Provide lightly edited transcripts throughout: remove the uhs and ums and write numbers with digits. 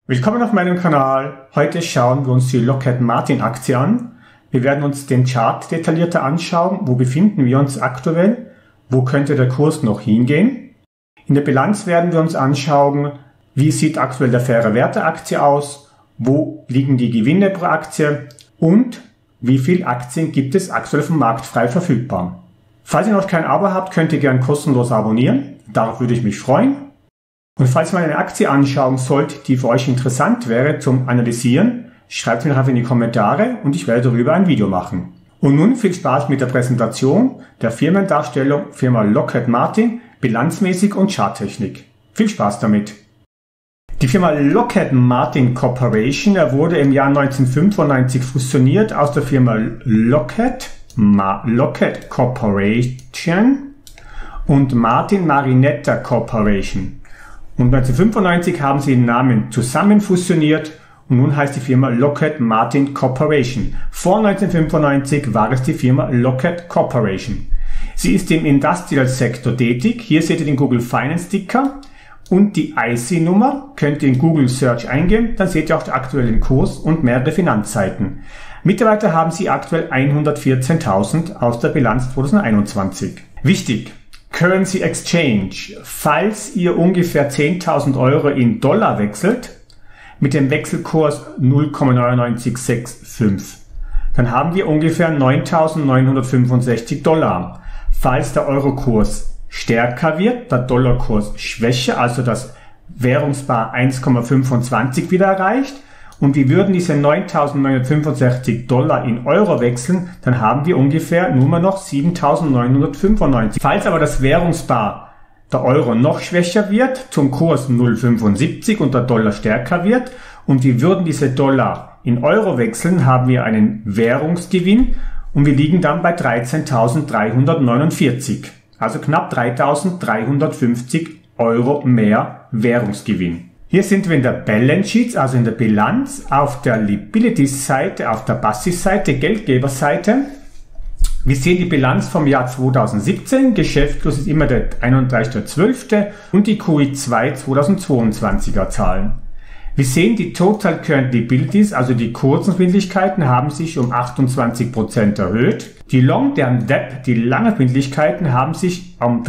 Willkommen auf meinem Kanal. Heute schauen wir uns die Lockheed Martin Aktie an. Wir werden uns den Chart detaillierter anschauen. Wo befinden wir uns aktuell? Wo könnte der Kurs noch hingehen? In der Bilanz werden wir uns anschauen, wie sieht aktuell der faire Wert der Aktie aus? Wo liegen die Gewinne pro Aktie? Und wie viele Aktien gibt es aktuell vom Markt frei verfügbar? Falls ihr noch kein Abo habt, könnt ihr gerne kostenlos abonnieren. Darauf würde ich mich freuen. Und falls ihr mal eine Aktie anschauen sollt, die für euch interessant wäre zum Analysieren, schreibt mir einfach in die Kommentare und ich werde darüber ein Video machen. Und nun viel Spaß mit der Präsentation der Firmendarstellung Firma Lockheed Martin, bilanzmäßig und Charttechnik. Viel Spaß damit! Die Firma Lockheed Martin Corporation wurde im Jahr 1995 fusioniert aus der Firma Lockheed Corporation und Martin Marietta Corporation. Und 1995 haben sie den Namen zusammen fusioniert und nun heißt die Firma Lockheed Martin Corporation. Vor 1995 war es die Firma Lockheed Corporation. Sie ist im Industrial-Sektor tätig. Hier seht ihr den Google Finance-Sticker und die IC-Nummer. Könnt ihr in Google Search eingeben, dann seht ihr auch den aktuellen Kurs und mehrere Finanzseiten. Mitarbeiter haben sie aktuell 114.000 aus der Bilanz 2021. Wichtig! Currency Exchange. Falls ihr ungefähr 10.000 Euro in Dollar wechselt, mit dem Wechselkurs 0,99665, dann haben wir ungefähr 9.965 Dollar. Falls der Eurokurs stärker wird, der Dollarkurs schwächer, also das Währungspaar 1,25 wieder erreicht, und wir würden diese 9.965 Dollar in Euro wechseln, dann haben wir ungefähr nur noch 7.995. Falls aber das Währungspaar der Euro noch schwächer wird, zum Kurs 0,75 und der Dollar stärker wird, und wir würden diese Dollar in Euro wechseln, haben wir einen Währungsgewinn und wir liegen dann bei 13.349. Also knapp 3.350 Euro mehr Währungsgewinn. Hier sind wir in der Balance Sheet, also in der Bilanz, auf der Liabilities-Seite, auf der Passive-Seite, Geldgeberseite. Wir sehen die Bilanz vom Jahr 2017, Geschäftsschluss ist immer der 31.12. und die QI2 2022er Zahlen. Wir sehen die Total Current Liabilities, also die Kurzverbindlichkeiten, haben sich um 28% erhöht. Die Long-Term Debt, die Langverbindlichkeiten, haben sich um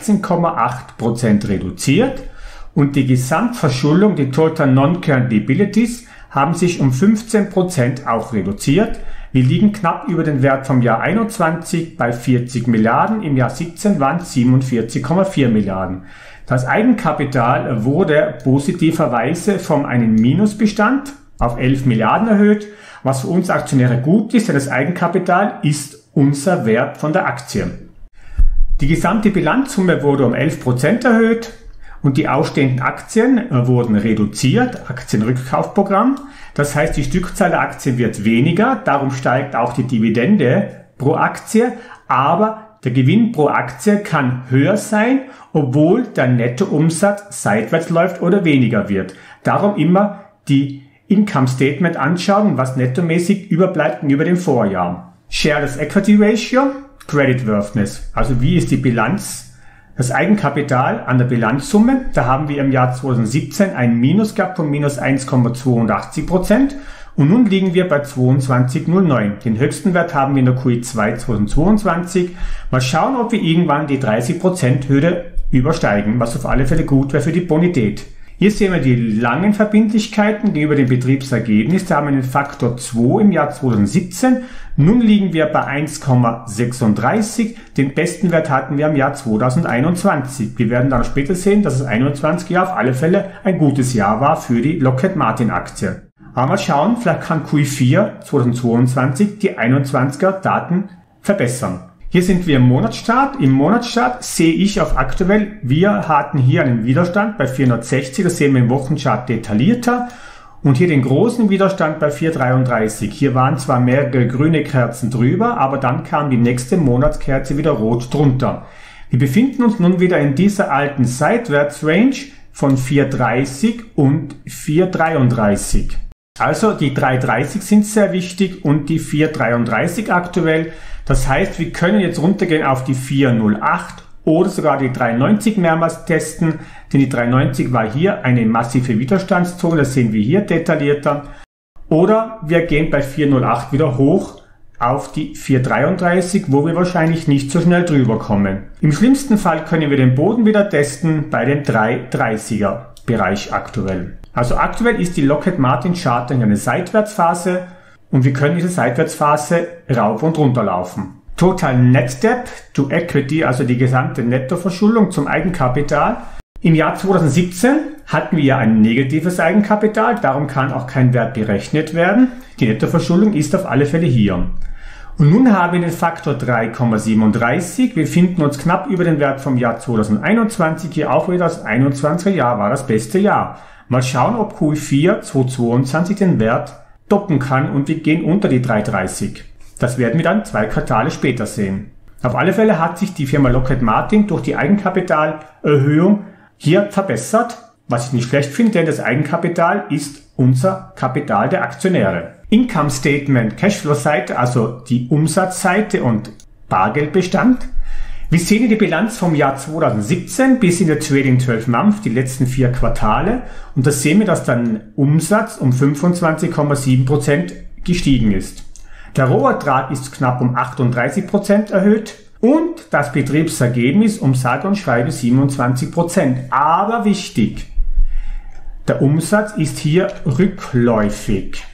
13,8% reduziert. Und die Gesamtverschuldung, die Total Non-Current Liabilities, haben sich um 15% auch reduziert. Wir liegen knapp über den Wert vom Jahr 21 bei 40 Milliarden, im Jahr 17 waren es 47,4 Milliarden. Das Eigenkapital wurde positiverweise von einem Minusbestand auf 11 Milliarden erhöht, was für uns Aktionäre gut ist, denn das Eigenkapital ist unser Wert von der Aktie. Die gesamte Bilanzsumme wurde um 11% erhöht. Und die ausstehenden Aktien wurden reduziert, Aktienrückkaufprogramm. Das heißt, die Stückzahl der Aktien wird weniger, darum steigt auch die Dividende pro Aktie, aber der Gewinn pro Aktie kann höher sein, obwohl der Nettoumsatz seitwärts läuft oder weniger wird. Darum immer die Income Statement anschauen, was nettomäßig überbleibt über dem Vorjahr. Shareholders Equity Ratio, Creditworthiness, also wie ist die Bilanz? Das Eigenkapital an der Bilanzsumme, da haben wir im Jahr 2017 ein Minus gehabt von minus 1,82% und nun liegen wir bei 22,09. Den höchsten Wert haben wir in der QI2 2022. Mal schauen, ob wir irgendwann die 30%-Hürde übersteigen, was auf alle Fälle gut wäre für die Bonität. Hier sehen wir die langen Verbindlichkeiten gegenüber dem Betriebsergebnis. Da haben wir einen Faktor 2 im Jahr 2017. Nun liegen wir bei 1,36. Den besten Wert hatten wir im Jahr 2021. Wir werden dann später sehen, dass das 21 Jahr auf alle Fälle ein gutes Jahr war für die Lockheed Martin Aktie. Aber mal schauen, vielleicht kann Q4 2022 die 21er Daten verbessern. Hier sind wir im Monatsstart. Im Monatsstart sehe ich auf aktuell, wir hatten hier einen Widerstand bei 460, das sehen wir im Wochenchart detaillierter. Und hier den großen Widerstand bei 433. Hier waren zwar mehrere grüne Kerzen drüber, aber dann kam die nächste Monatskerze wieder rot drunter. Wir befinden uns nun wieder in dieser alten Seitwärtsrange von 430 und 433. Also die 330 sind sehr wichtig und die 433 aktuell. Das heißt, wir können jetzt runtergehen auf die 408 oder sogar die 390 mehrmals testen, denn die 390 war hier eine massive Widerstandszone, das sehen wir hier detaillierter. Oder wir gehen bei 408 wieder hoch auf die 433, wo wir wahrscheinlich nicht so schnell drüber kommen. Im schlimmsten Fall können wir den Boden wieder testen bei dem 330er Bereich aktuell. Also aktuell ist die Lockheed Martin Chart in einer Seitwärtsphase und wir können diese Seitwärtsphase rauf und runter laufen. Total Net Debt to Equity, also die gesamte Nettoverschuldung zum Eigenkapital. Im Jahr 2017 hatten wir ein negatives Eigenkapital, darum kann auch kein Wert berechnet werden. Die Nettoverschuldung ist auf alle Fälle hier. Und nun haben wir den Faktor 3,37. Wir finden uns knapp über den Wert vom Jahr 2021. Hier auch wieder das 21er Jahr war das beste Jahr. Mal schauen, ob Q4 2022 den Wert toppen kann und wir gehen unter die 3,30. Das werden wir dann 2 Quartale später sehen. Auf alle Fälle hat sich die Firma Lockheed Martin durch die Eigenkapitalerhöhung hier verbessert, was ich nicht schlecht finde, denn das Eigenkapital ist unser Kapital der Aktionäre. Income Statement, Cashflow-Seite, also die Umsatzseite und Bargeldbestand. Wir sehen hier die Bilanz vom Jahr 2017 bis in der Trailing 12 Month, die letzten 4 Quartale. Und da sehen wir, dass dann Umsatz um 25,7% gestiegen ist. Der Rohertrag ist knapp um 38% erhöht und das Betriebsergebnis um sage und schreibe 27%. Aber wichtig, der Umsatz ist hier rückläufig.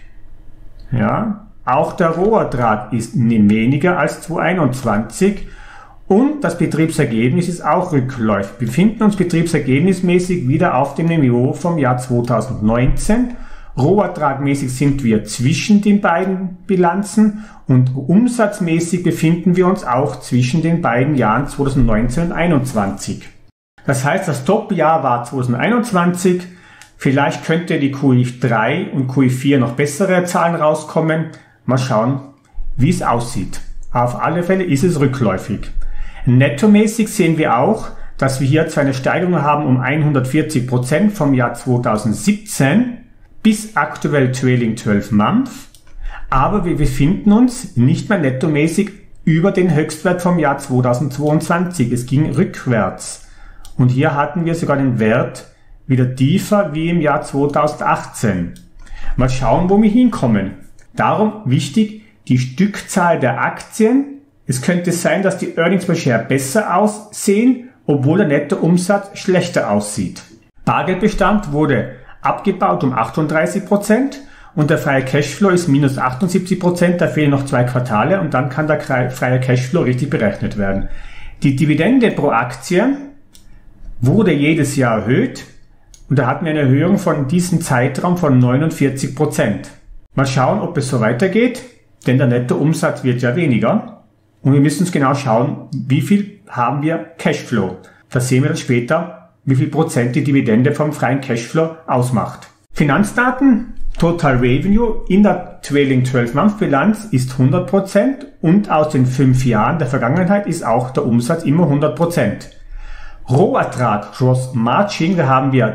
Ja, auch der Rohertrag ist weniger als 2021 und das Betriebsergebnis ist auch rückläufig. Wir befinden uns betriebsergebnismäßig wieder auf dem Niveau vom Jahr 2019. Rohertragmäßig sind wir zwischen den beiden Bilanzen und umsatzmäßig befinden wir uns auch zwischen den beiden Jahren 2019 und 2021. Das heißt, das Top-Jahr war 2021. Vielleicht könnte die Q3 und Q4 noch bessere Zahlen rauskommen. Mal schauen, wie es aussieht. Auf alle Fälle ist es rückläufig. Nettomäßig sehen wir auch, dass wir hier zwar eine Steigerung haben um 140% vom Jahr 2017 bis aktuell Trailing 12 Month, aber wir befinden uns nicht mehr nettomäßig über den Höchstwert vom Jahr 2022. Es ging rückwärts und hier hatten wir sogar den Wert wieder tiefer wie im Jahr 2018. Mal schauen, wo wir hinkommen. Darum wichtig, die Stückzahl der Aktien. Es könnte sein, dass die Earnings per Share besser aussehen, obwohl der Nettoumsatz schlechter aussieht. Bargeldbestand wurde abgebaut um 38% und der freie Cashflow ist minus 78%, da fehlen noch 2 Quartale und dann kann der freie Cashflow richtig berechnet werden. Die Dividende pro Aktie wurde jedes Jahr erhöht und da hatten wir eine Erhöhung von diesem Zeitraum von 49%. Mal schauen, ob es so weitergeht, denn der Nettoumsatz wird ja weniger und wir müssen uns genau schauen, wie viel haben wir Cashflow. Das sehen wir dann später, wie viel Prozent die Dividende vom freien Cashflow ausmacht. Finanzdaten, Total Revenue in der Trailing 12 Month Bilanz ist 100% und aus den 5 Jahren der Vergangenheit ist auch der Umsatz immer 100%. Rohertrag, Gross Margin, da haben wir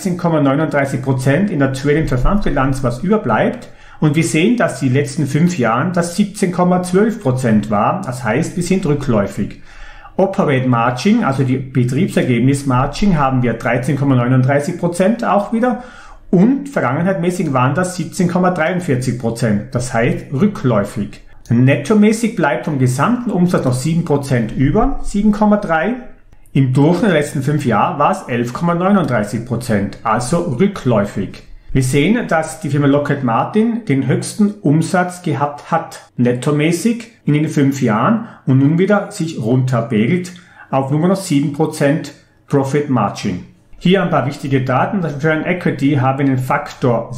13,39% in der Trailing 12 Month Bilanz, was überbleibt. Und wir sehen, dass die letzten 5 Jahren das 17,12% war. Das heißt, wir sind rückläufig. Operate Margin, also die Betriebsergebnis-Margin, haben wir 13,39% auch wieder und vergangenheitmäßig waren das 17,43%, das heißt rückläufig. Nettomäßig bleibt vom gesamten Umsatz noch 7% über, 7,3%. Im Durchschnitt der letzten 5 Jahre war es 11,39%, also rückläufig. Wir sehen, dass die Firma Lockheed Martin den höchsten Umsatz gehabt hat, nettomäßig in den 5 Jahren und nun wieder sich runterpegelt auf nur noch 7% Profit Margin. Hier ein paar wichtige Daten. Das Return Equity haben den Faktor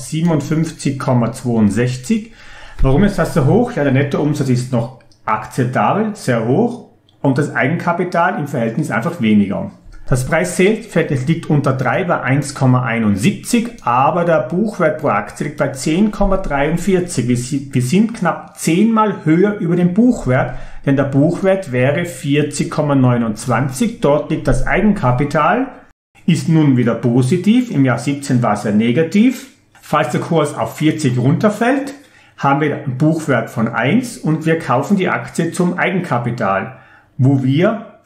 57,62. Warum ist das so hoch? Ja, der Nettoumsatz ist noch akzeptabel, sehr hoch und das Eigenkapital im Verhältnis einfach weniger. Das Preis-Sales-Verhältnis liegt unter 3 bei 1,71, aber der Buchwert pro Aktie liegt bei 10,43. Wir sind knapp 10-mal höher über dem Buchwert, denn der Buchwert wäre 40,29. Dort liegt das Eigenkapital, ist nun wieder positiv. Im Jahr 17 war es ja negativ. Falls der Kurs auf 40 runterfällt, haben wir einen Buchwert von 1 und wir kaufen die Aktie zum Eigenkapital, wo wir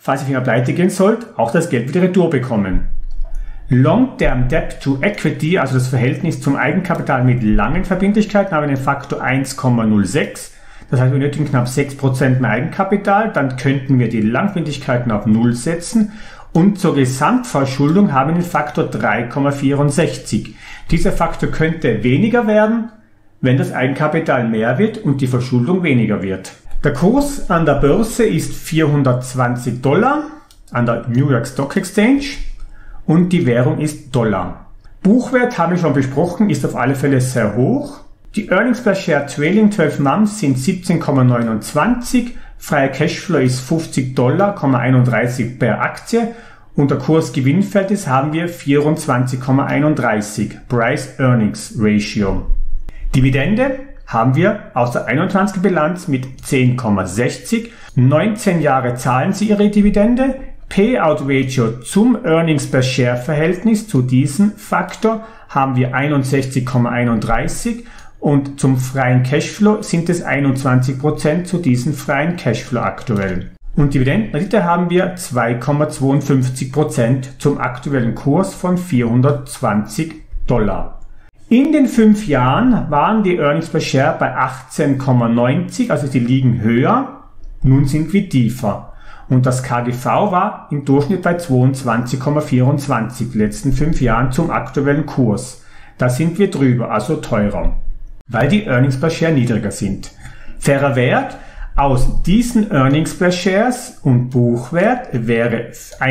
falls die Firma pleite gehen sollte, auch das Geld wieder retour bekommen. Long-Term Debt to Equity, also das Verhältnis zum Eigenkapital mit langen Verbindlichkeiten, haben wir den Faktor 1,06. Das heißt, wir benötigen knapp 6% mehr Eigenkapital, dann könnten wir die Langverbindlichkeiten auf 0 setzen und zur Gesamtverschuldung haben wir den Faktor 3,64. Dieser Faktor könnte weniger werden, wenn das Eigenkapital mehr wird und die Verschuldung weniger wird. Der Kurs an der Börse ist $420 an der New York Stock Exchange und die Währung ist Dollar. Buchwert haben wir schon besprochen, ist auf alle Fälle sehr hoch. Die Earnings per Share Trailing 12 Months sind 17,29, freier Cashflow ist $50,31 per Aktie und der Kurs-Gewinn-Verhältnis haben wir 24,31, Price-Earnings-Ratio. Dividende haben wir aus der 21er Bilanz mit 10,60, 19 Jahre zahlen sie ihre Dividende, Payout Ratio zum Earnings per Share Verhältnis zu diesem Faktor haben wir 61,31 und zum freien Cashflow sind es 21% zu diesem freien Cashflow aktuell. Und Dividendenrendite haben wir 2,52% zum aktuellen Kurs von $420. In den 5 Jahren waren die Earnings per Share bei 18,90, also sie liegen höher, nun sind wir tiefer. Und das KGV war im Durchschnitt bei 22,24 die letzten 5 Jahren zum aktuellen Kurs. Da sind wir drüber, also teurer, weil die Earnings per Share niedriger sind. Fairer Wert aus diesen Earnings per Shares und Buchwert wäre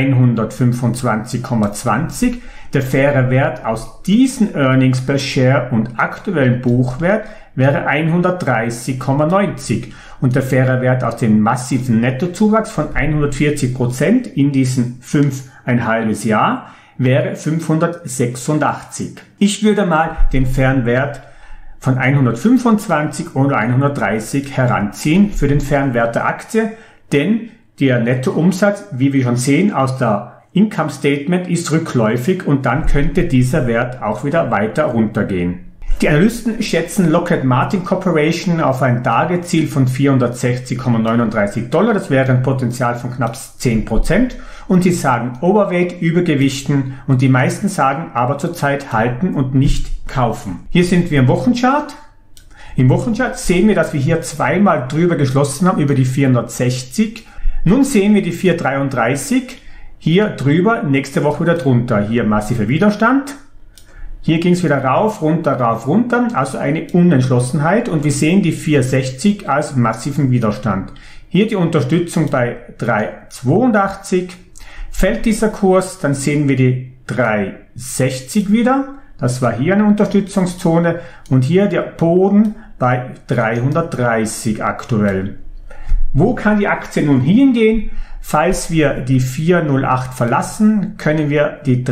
125,20. Der faire Wert aus diesen Earnings per Share und aktuellen Buchwert wäre 130,90. Und der faire Wert aus dem massiven Nettozuwachs von 140% in diesen 5,5 Jahr wäre 586. Ich würde mal den fairen Wert von 125 oder 130 heranziehen für den fairen Wert der Aktie, denn der Nettoumsatz, wie wir schon sehen aus der Income Statement, ist rückläufig und dann könnte dieser Wert auch wieder weiter runtergehen. Die Analysten schätzen Lockheed Martin Corporation auf ein Targetziel von $460,39. Das wäre ein Potenzial von knapp 10%. Und sie sagen Overweight, Übergewichten und die meisten sagen aber zurzeit halten und nicht kaufen. Hier sind wir im Wochenchart. Im Wochenchart sehen wir, dass wir hier zweimal drüber geschlossen haben über die 460. Nun sehen wir die 433. Hier drüber, nächste Woche wieder drunter. Hier massiver Widerstand. Hier ging es wieder rauf, runter, also eine Unentschlossenheit und wir sehen die 460 als massiven Widerstand. Hier die Unterstützung bei 382. Fällt dieser Kurs, dann sehen wir die 360 wieder. Das war hier eine Unterstützungszone und hier der Boden bei 330 aktuell. Wo kann die Aktie nun hingehen? Falls wir die 408 verlassen, können wir die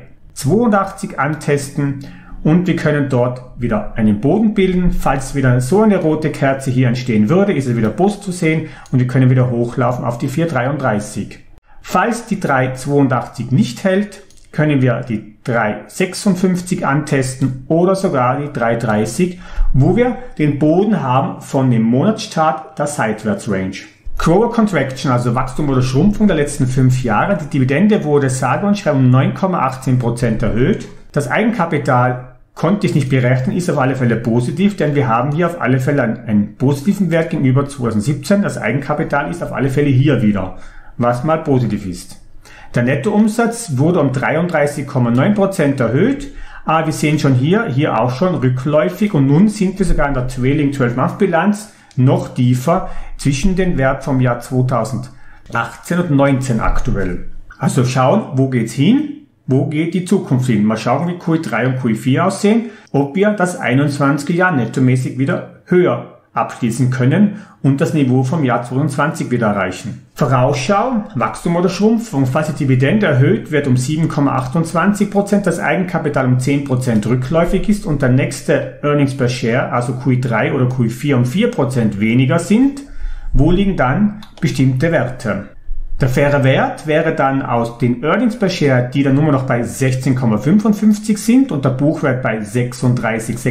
382 antesten und wir können dort wieder einen Boden bilden. Falls wieder so eine rote Kerze hier entstehen würde, ist es wieder positiv zu sehen und wir können wieder hochlaufen auf die 433. Falls die 382 nicht hält, können wir die 356 antesten oder sogar die 330, wo wir den Boden haben von dem Monatsstart der Seitwärtsrange. Grower Contraction, also Wachstum oder Schrumpfung der letzten 5 Jahre. Die Dividende wurde sage und schreibe um 9,18% erhöht. Das Eigenkapital konnte ich nicht berechnen, ist auf alle Fälle positiv, denn wir haben hier auf alle Fälle einen positiven Wert gegenüber 2017. Das Eigenkapital ist auf alle Fälle hier wieder, was mal positiv ist. Der Nettoumsatz wurde um 33,9% erhöht, aber wir sehen schon hier auch schon rückläufig und nun sind wir sogar in der Trailing 12-Month-Bilanz noch tiefer zwischen den Wert vom Jahr 2018 und 2019 aktuell. Also schauen, wo geht's hin? Wo geht die Zukunft hin? Mal schauen, wie Q3 und Q4 aussehen, ob wir das 21er Jahr nettomäßig wieder höher abschließen können und das Niveau vom Jahr 2020 wieder erreichen. Vorausschau, Wachstum oder Schrumpfung. Falls die Dividende erhöht wird um 7,28%, das Eigenkapital um 10% rückläufig ist und der nächste Earnings per Share, also Q3 oder Q4 um 4% weniger sind, wo liegen dann bestimmte Werte? Der faire Wert wäre dann aus den Earnings per Share, die dann nur noch bei 16,55 sind und der Buchwert bei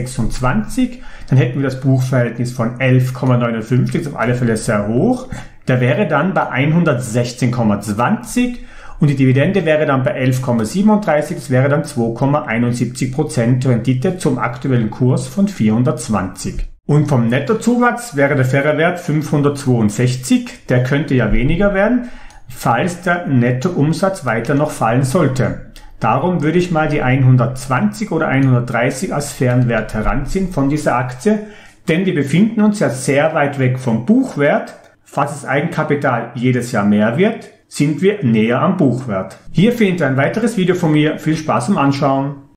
36,26. Dann hätten wir das Buchverhältnis von 11,59, auf alle Fälle sehr hoch. Der wäre dann bei 116,20 und die Dividende wäre dann bei 11,37, das wäre dann 2,71% Rendite zum aktuellen Kurs von 420. Und vom Nettozuwachs wäre der faire Wert 562, der könnte ja weniger werden, falls der Nettoumsatz weiter noch fallen sollte. Darum würde ich mal die 120 oder 130 als fairen Wert heranziehen von dieser Aktie, denn wir befinden uns ja sehr weit weg vom Buchwert. Falls das Eigenkapital jedes Jahr mehr wird, sind wir näher am Buchwert. Hier findet ihr ein weiteres Video von mir. Viel Spaß beim Anschauen.